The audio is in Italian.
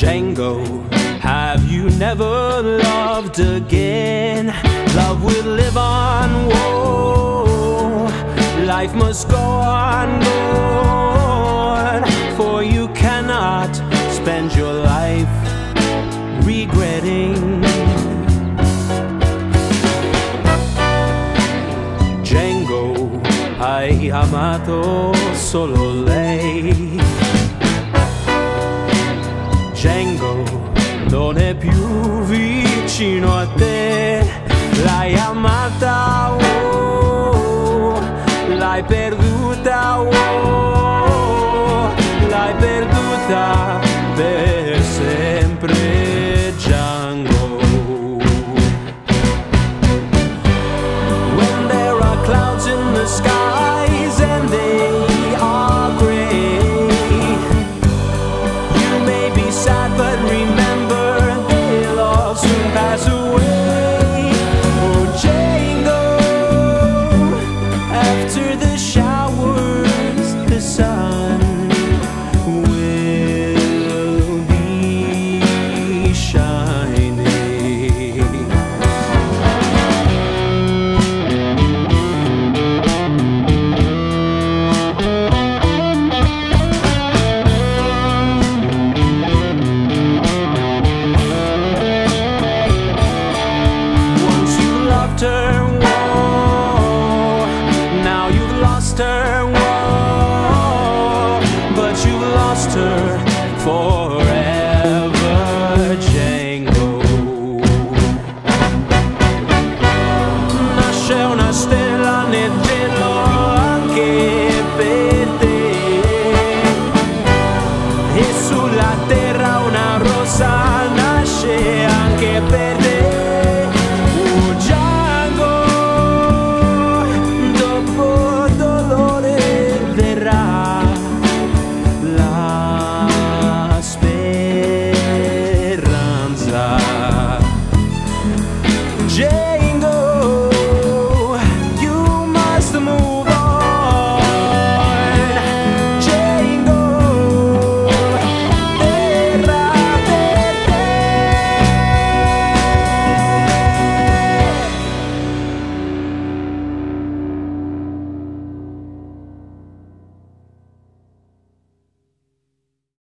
Django, have you never loved again? Love will live on, whoa. Life must go on, for you cannot spend your life regretting. Django, hai amato solo lei. Django non è più vicino a te, l'hai amata, oh, l'hai perduta, oh, l'hai perduta per sempre, Django. When there are clouds in the skies and they are gray, you may be sad but remember they'll all soon pass away. Oh Django, after the showers the sun will be shining. Once you loved her, whoa, now you've lost her, whoa, but you lost her for